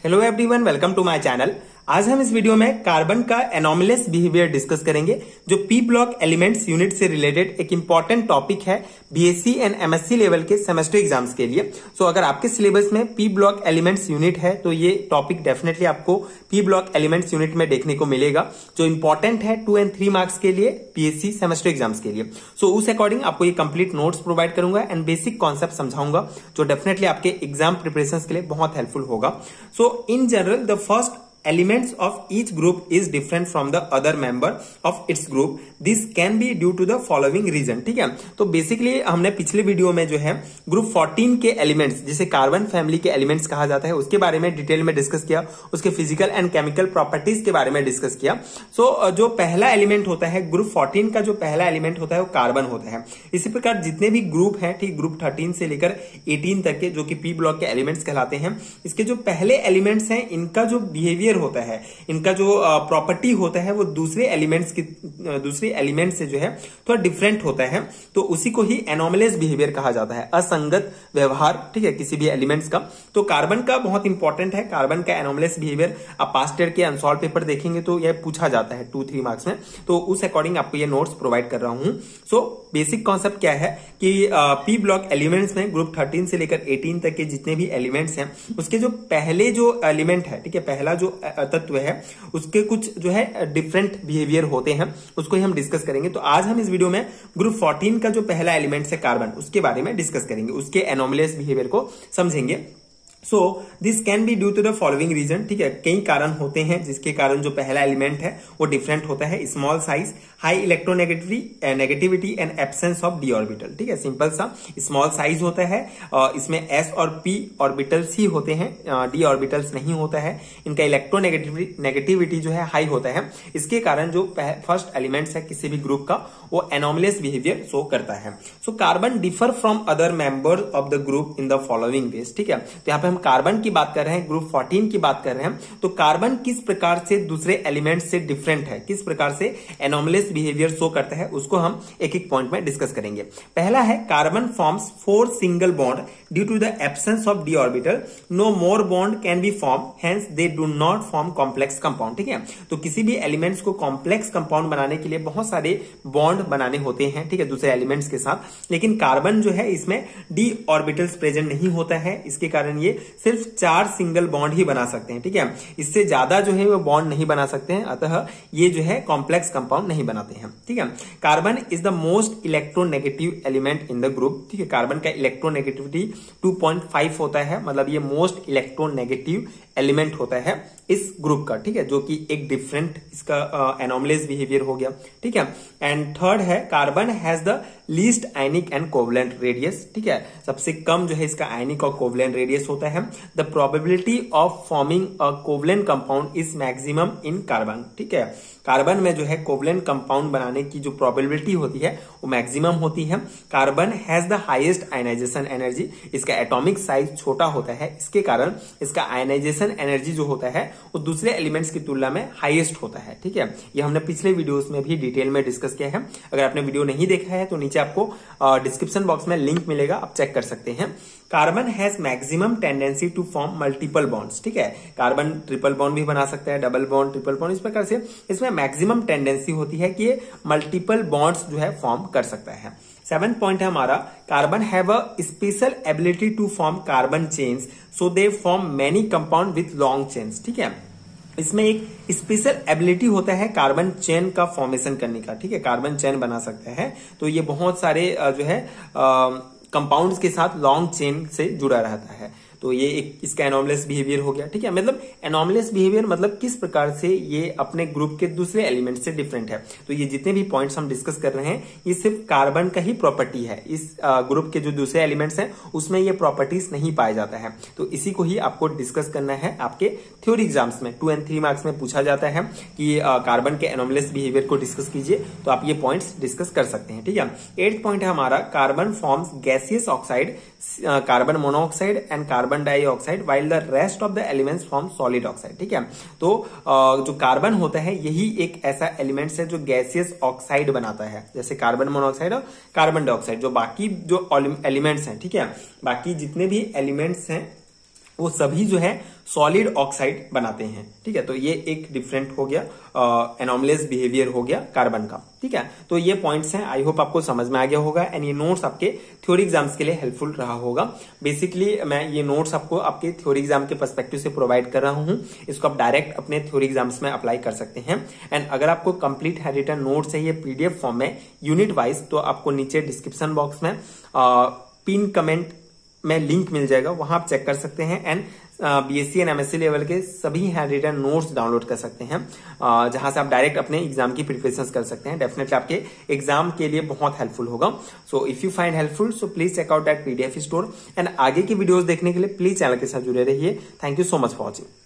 Hello everyone, welcome to my channel. आज हम इस वीडियो में कार्बन का एनोमलस बिहेवियर डिस्कस करेंगे, जो पी ब्लॉक एलिमेंट्स यूनिट से रिलेटेड एक इंपॉर्टेंट टॉपिक है बीएससी एंड एमएससी लेवल के सेमेस्टर एग्जाम्स के लिए। सो अगर आपके सिलेबस में पी ब्लॉक एलिमेंट्स यूनिट है तो ये टॉपिक डेफिनेटली आपको पी ब्लॉक एलिमेंट्स यूनिट में देखने को मिलेगा, जो इंपॉर्टेंट है 2 and 3 मार्क्स के लिए बीएससी सेमेस्टर एग्जाम्स के लिए। सो उस अकॉर्डिंग आपको ये कंप्लीट नोट्स प्रोवाइड करूंगा एंड बेसिक कॉन्सेप्ट समझाऊंगा, जो डेफिनेटली आपके एग्जाम प्रिपरेशन के लिए बहुत हेल्पफुल होगा। So in general the first elements of each group is different from the other member of its group. This can be due to the following reason। ठीक है, तो बेसिकली हमने पिछले वीडियो में जो है ग्रुप 14 के एलिमेंट्स, जिसे कार्बन फैमिली के एलिमेंट्स कहा जाता है, उसके बारे में डिटेल में डिस्कस किया, उसके फिजिकल एंड केमिकल प्रॉपर्टीज के बारे में डिस्कस किया। सो जो पहला एलिमेंट होता है ग्रुप 14 का, जो पहला एलिमेंट होता है वो कार्बन होता है। इसी प्रकार जितने भी ग्रुप हैं, ठीक, ग्रुप 13 से लेकर 18 तक के, जो कि पी ब्लॉक के एलिमेंट्स कहलाते हैं, इसके जो पहले एलिमेंट्स हैं, इनका जो बिहेवियर होता है, इनका जो प्रॉपर्टी होता है, वो दूसरे एलिमेंट से जो है थोड़ा डिफरेंट होता है। तो उसी को ही एनोमलस बिहेवियर कहा जाता है, असंगत व्यवहार, ठीक है, किसी भी एलिमेंट्स का। तो कार्बन का बहुत इंपॉर्टेंट है, कार्बन का एनोमलस बिहेवियर आप पास्ट ईयर के अनसॉल्व पेपर देखेंगे तो यह पूछा जाता है 2-3 मार्क्स में। तो उस अकॉर्डिंग आपको ये नोट्स प्रोवाइड कर रहा हूं। सो बेसिक कॉन्सेप्ट क्या है कि पी ब्लॉक एलिमेंट्स में ग्रुप 13 से लेकर 18 तक के जितने भी एलिमेंट्स हैं, उसके जो पहले जो एलिमेंट है, ठीक है, पहला जो तत्व है, उसके कुछ जो है डिफरेंट बिहेवियर होते हैं, उसको ही हम डिस्कस करेंगे। तो आज हम इस वीडियो में ग्रुप 14 का जो पहला एलिमेंट है कार्बन, उसके बारे में डिस्कस करेंगे, उसके एनोमलस बिहेवियर को समझेंगे। So this can be due to the following reason. ठीक है, कई कारण होते हैं जिसके कारण जो पहला एलिमेंट है वो डिफरेंट होता है। Small size, high electronegativity and absence of d orbital. ठीक है, सिंपल सा स्मॉल साइज होता है, इसमें एस और पी ऑर्बिटल्स ही होते हैं, डी ऑर्बिटल्स नहीं होता है। इनका इलेक्ट्रोनेगेटिविटी जो है हाई होता है। इसके कारण जो फर्स्ट एलिमेंट्स है किसी भी ग्रुप का, वो एनोमलस बिहेवियर शो करता है। So carbon differ from other members of the group in the following ways. ठीक है, तो यहाँ पे हम कार्बन की बात कर रहे हैं, ग्रुप 14 की बात कर रहे हैं। तो कार्बन किस प्रकार से दूसरे एलिमेंट से डिफरेंट है, किस प्रकार से एनोमलस बिहेवियर शो करता है, उसको हम एक एक पॉइंट में डिस्कस करेंगे। पहला है carbon forms 4 single bond due to the absence of d orbital. No more bond can be form, hence they do not form complex compound. ठीक है, तो किसी भी एलिमेंट्स को कॉम्प्लेक्स कंपाउंड बनाने के लिए बहुत सारे बॉन्ड बनाने होते हैं, ठीक है, दूसरे एलिमेंट्स के साथ। लेकिन कार्बन जो है इसमें डी ऑर्बिटल्स प्रेजेंट नहीं होता है, इसके कारण ये सिर्फ 4 सिंगल बॉन्ड ही बना सकते हैं। ठीक है, इससे ज्यादा जो है वो बॉन्ड नहीं बना सकते हैं, अतः ये जो है कॉम्प्लेक्स कंपाउंड नहीं बनाते हैं। ठीक है, carbon is the most electronegative element in the group. ठीक है, कार्बन का इलेक्ट्रोनेगेटिविटी 2.5 होता है, मतलब ये मोस्ट इलेक्ट्रोनेगेटिव एलिमेंट होता है इस ग्रुप का। ठीक है, जो कि एक डिफरेंट इसका एनोमलस बिहेवियर हो गया। ठीक है, एंड थर्ड है carbon has the least ionic and covalent radius. ठीक है, सबसे कम जो है इसका आयनिक और कोवलेंट रेडियस होता है। The probability of forming a covalent compound is maximum in carbon. ठीक है, कार्बन में जो है कोवलेंट कंपाउंड बनाने की जो प्रोबेबिलिटी होती है वो मैक्सिमम होती है। Carbon has the highest ionization energy, इसका एटॉमिक साइज छोटा होता है, इसके कारण इसका आयनाइजेशन एनर्जी जो होता है वो दूसरे एलिमेंट्स की तुलना में हाईएस्ट होता है। ठीक है, ये हमने पिछले वीडियोस में भी डिटेल में डिस्कस किया है। अगर आपने वीडियो नहीं देखा है तो नीचे आपको डिस्क्रिप्शन बॉक्स में लिंक मिलेगा, आप चेक कर सकते हैं। Carbon has maximum tendency to form multiple bonds. ठीक है, कार्बन ट्रिपल बॉन्ड भी बना सकता है, डबल बॉन्ड, ट्रिपल बॉन्ड, इस प्रकार से इसमें मैक्सिमम टेंडेंसी होती है कि ये मल्टीपल बॉन्ड्स जो है फॉर्म कर सकता है। 7th पॉइंट है हमारा, carbon have a special ability to form carbon chains, so they form many compound with long chains. ठीक है, इसमें एक स्पेशल एबिलिटी होता है कार्बन चेन का फॉर्मेशन करने का। ठीक है, कार्बन चेन बना सकता है, तो ये बहुत सारे जो है कंपाउंड्स के साथ लॉन्ग चेन से जुड़ा रहता है। तो ये एक इसका एनोमलस बिहेवियर हो गया। ठीक है, मतलब एनोमलस बिहेवियर मतलब किस प्रकार से ये अपने ग्रुप के दूसरे एलिमेंट से डिफरेंट है। तो ये जितने भी पॉइंट्स हम डिस्कस कर रहे हैं ये सिर्फ कार्बन का ही प्रॉपर्टी है, इस ग्रुप के जो दूसरे एलिमेंट्स हैं उसमें ये प्रॉपर्टीज नहीं पाया जाता है। तो इसी को ही आपको डिस्कस करना है। आपके थ्योरी एग्जाम्स में 2 and 3 मार्क्स में पूछा जाता है कि कार्बन के एनोमलस बिहेवियर को डिस्कस कीजिए, तो आप ये पॉइंट्स डिस्कस कर सकते हैं। ठीक है, 8th पॉइंट है हमारा, carbon forms gaseous oxide, carbon monoxide and carbon dioxide, while the rest of the elements form solid oxide. ठीक है, तो जो कार्बन होता है यही एक ऐसा एलिमेंट्स है जो गैसियस ऑक्साइड बनाता है, जैसे कार्बन मोनोऑक्साइड और कार्बन डाइऑक्साइड। जो बाकी जो एलिमेंट्स हैं, ठीक है, बाकी जितने भी एलिमेंट्स हैं वो सभी जो है सॉलिड ऑक्साइड बनाते हैं। ठीक है, तो ये एक डिफरेंट हो गया, एनोमलेस बिहेवियर हो गया कार्बन का। ठीक है, तो ये पॉइंट्स हैं, आई होप आपको समझ में आ गया होगा एंड ये नोट्स आपके थ्योरी एग्जाम्स के लिए हेल्पफुल रहा होगा। बेसिकली मैं ये नोट्स आपको आपके थ्योरी एग्जाम के पर्सपेक्टिव से प्रोवाइड कर रहा हूं, इसको आप डायरेक्ट अपने थ्योरी एग्जाम्स में अप्लाई कर सकते हैं। एंड अगर आपको कंप्लीट हैंड रिटन नोट्स चाहिए पीडीएफ फॉर्म में यूनिट वाइज, तो आपको नीचे डिस्क्रिप्शन बॉक्स में पिन कमेंट में लिंक मिल जाएगा, वहां आप चेक कर सकते हैं and BSc and MSc level के सभी हैंड रिटन नोट्स डाउनलोड कर सकते हैं, जहां से आप डायरेक्ट अपने एग्जाम की प्रिपरेशन कर सकते हैं। डेफिनेटली आपके एग्जाम के लिए बहुत हेल्पफुल होगा। So if you find helpful so please check out that PDF store and आगे की वीडियोस देखने के लिए प्लीज चैनल के साथ जुड़े रहिए। Thank you so much for watching.